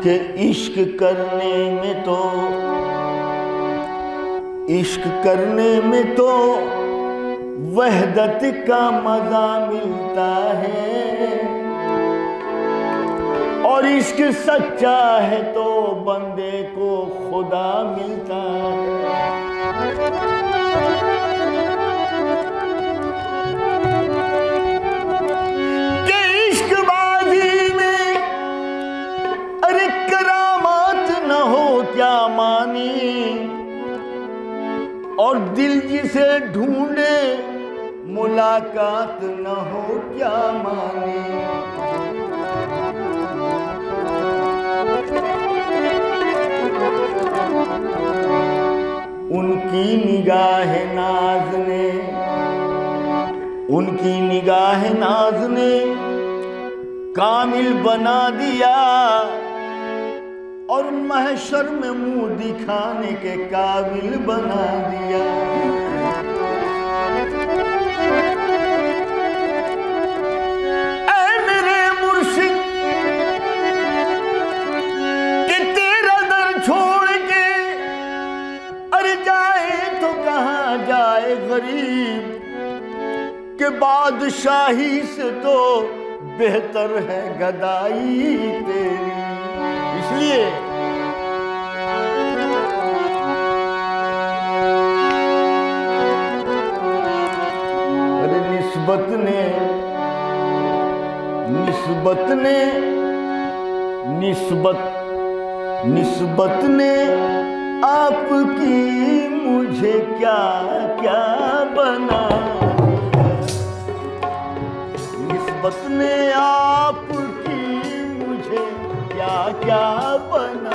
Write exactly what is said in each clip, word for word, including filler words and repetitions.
कि इश्क करने में तो इश्क करने में तो वहदत का मजा मिलता है, और इश्क सच्चा है तो बंदे को खुदा मिलता है। कि इश्कबाजी में अरे करामात न हो क्या मानी, और दिल जिसे ढूंढे मुलाकात न हो क्या मानी। उनकी निगाह नाज ने उनकी निगाह नाज ने कामिल बना दिया, और महशर में मुंह दिखाने के काबिल बना दिया। ऐ मेरे मुर्शिद कि तेरा दर छोड़ के अरे जाए तो कहाँ जाए गरीब, के बादशाही से तो बेहतर है गदाई तेरी। इसलिए अरे निस्बत ने निस्बत ने निस्बत निस्बत ने आपकी मुझे क्या क्या बना दिया। निस्बत ने आपकी मुझे क्या क्या बना।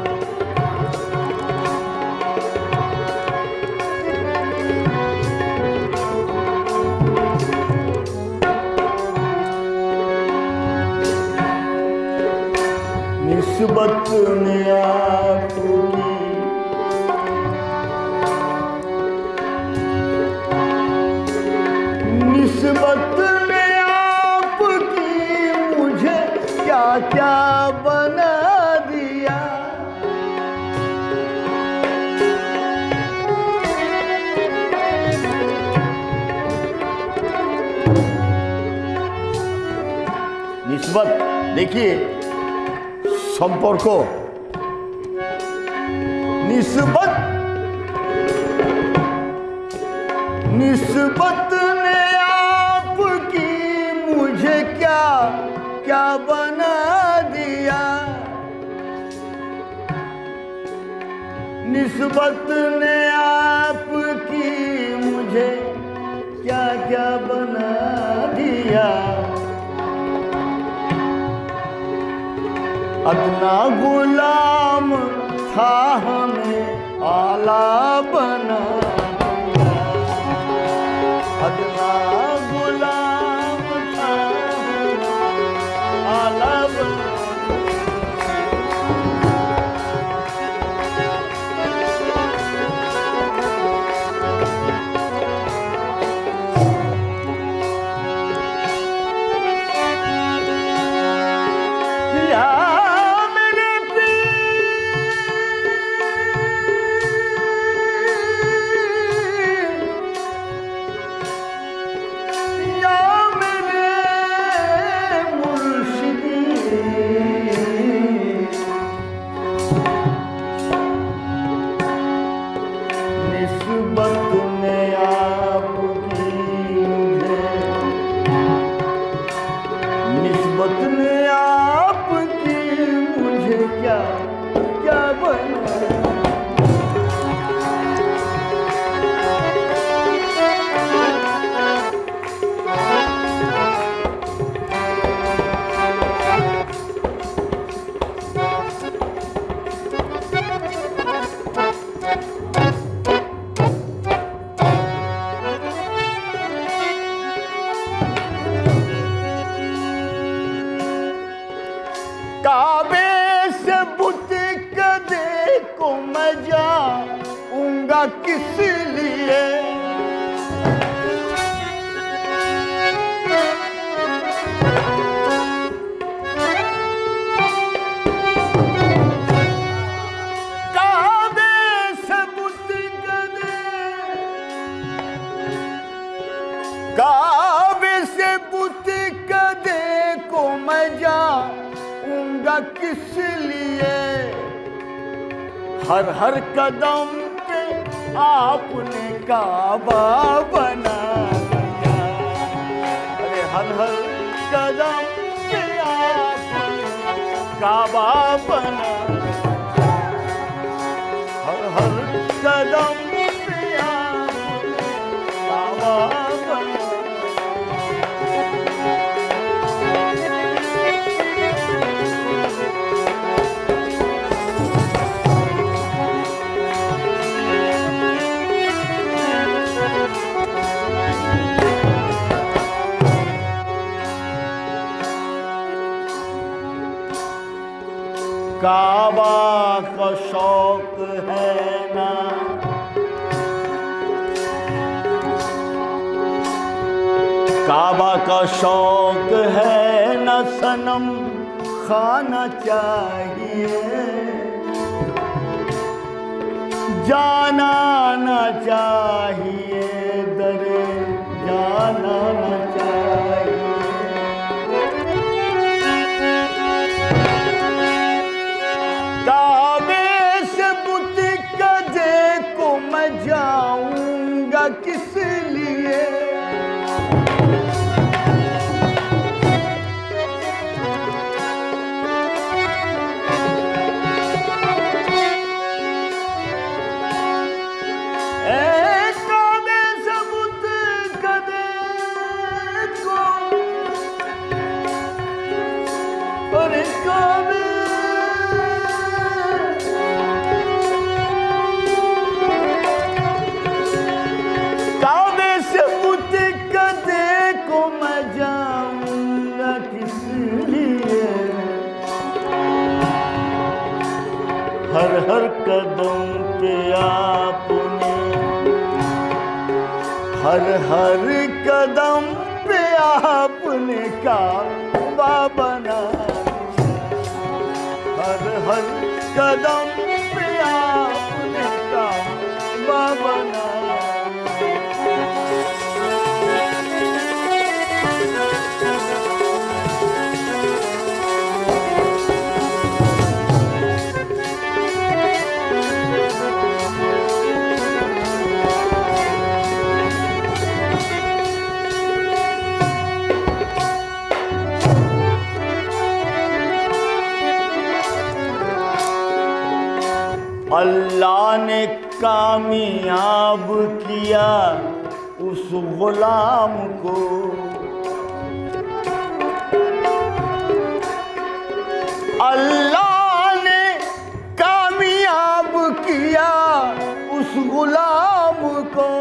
निस्बत ने आपकी निस्बत ने आपकी मुझे क्या क्या बना दिया। निस्बत देखिए সম্পর্ক, निस्बत निस्बत ने आपकी मुझे क्या क्या बना दिया। निस्बत ने आपकी मुझे क्या क्या बना दिया। अदना गुलाम था हमें आला बना दिया। अदना गुलाम था आला बना। काबे से बुत कदे को मैं जाऊंगा किस लिए। किस लिए, हर हर कदम पे आपने काबा बना दिया। अरे हर हर कदम पे आपने काबा बना, हर हर कदम पे आपने काबा बना। काबा का शौक है ना, काबा का शौक है ना सनम, खाना चाहिए, जाना ना चाहिए, दरे जाना ना चाहिए। काबे से बुत कदे को मैं जाऊंगा किस लिए, हर हर कदम पे आपने, हर हर कदम पे आपने काबा बना, हर हर कदम पे आपने काबा बना। अल्लाह ने कामयाब किया उस गुलाम को, अल्लाह ने कामयाब किया उस गुलाम को,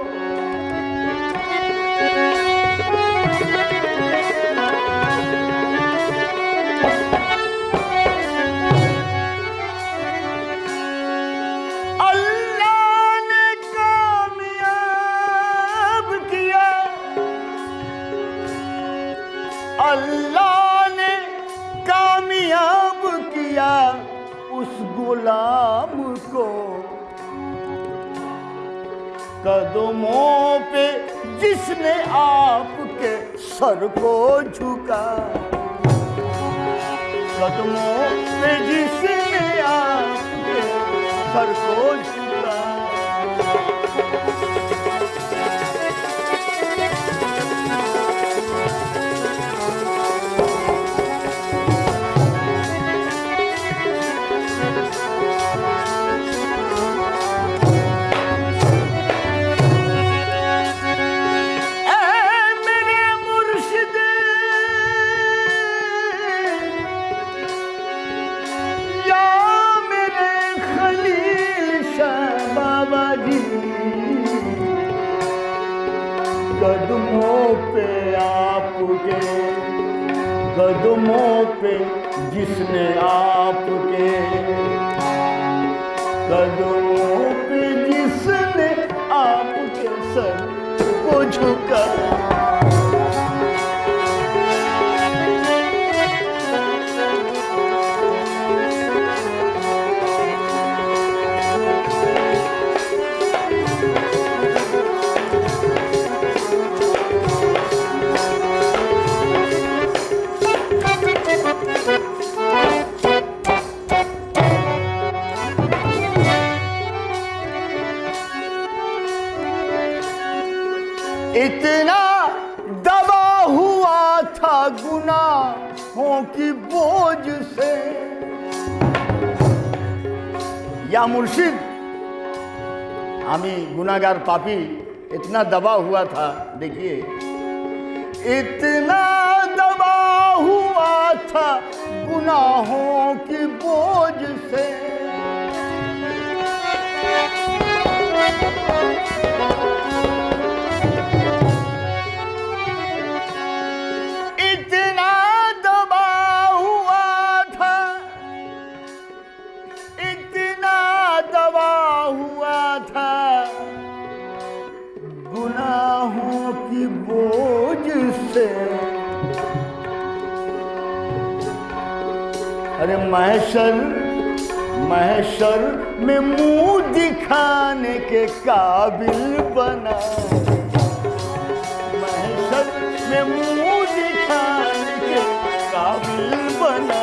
अल्लाह ने कामयाब किया उस गुलाम को, कदमों पे जिसने आपके सर को झुका, कदमों पे जिसने आपके सर को झुका। कदमों पे आपके, कदमों पे जिसने आपके, कदमों पे जिसने आपके सर को झुका। गुनाहों की बोझ से। या मुर्शिद, आमी गुनाहगार पापी इतना दबा हुआ था, देखिए इतना दबा हुआ था गुनाहों की बोझ से। इतना दबा हुआ था, इतना दबा हुआ था गुनाहों की बोझ से। अरे महशर महशर में मुंह दिखाने के काबिल बना, महशर में मुंह दिखाने के काबिल बना।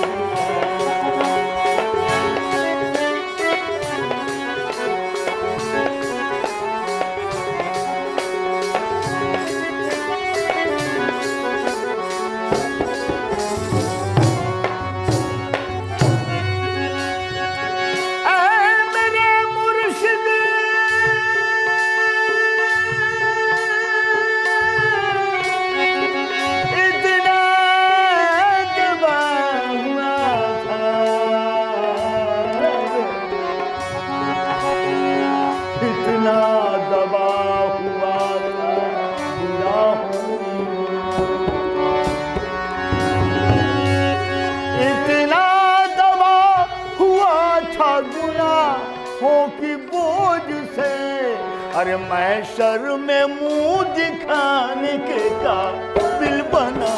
की बोझ से। अरे महशर में मुंह दिखाने के काबिल बना,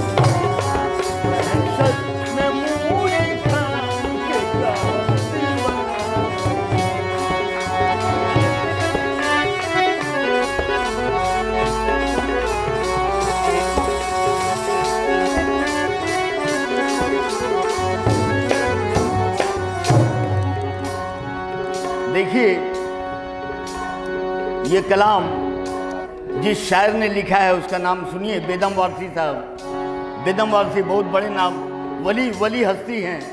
महशर में मुंह दिखाने के काबिल बना। देखिए ये कलाम जिस शायर ने लिखा है उसका नाम सुनिए, बेदम वारसी साहब। बेदम वारसी बहुत बड़े नाम, वली वली हस्ती हैं।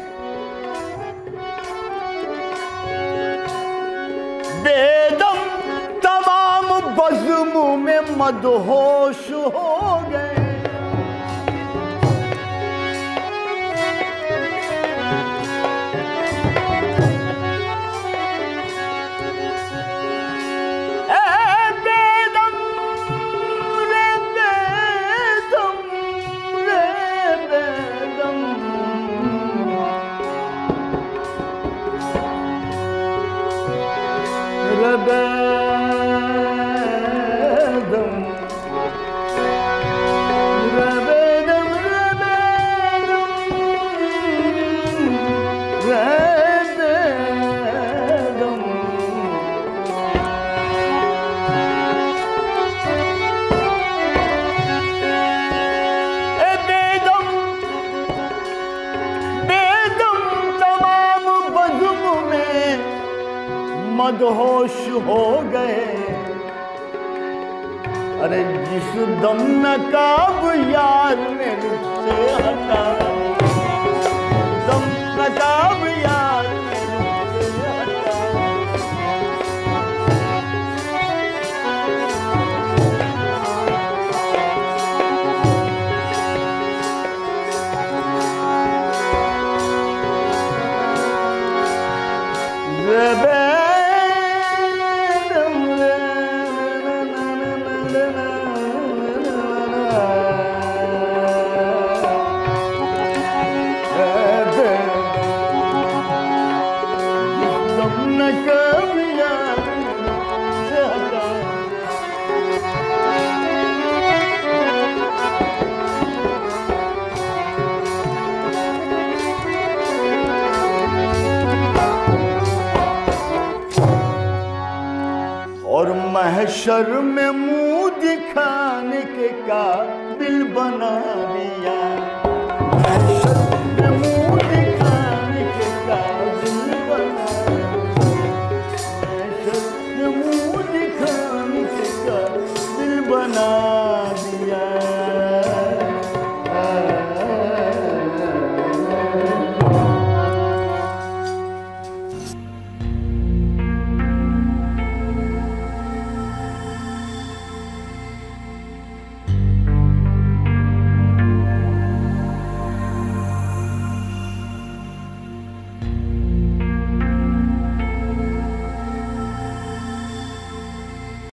बेदम तमाम बज़्म में मदहोश हो गए, मदहोश हो गए। अरे जिस दम नकाब यार ने मुझसे हटा, दम नकाब यार ने मुझसे हटा। और महशर में मुंह दिखाने के काबिल बना दिया।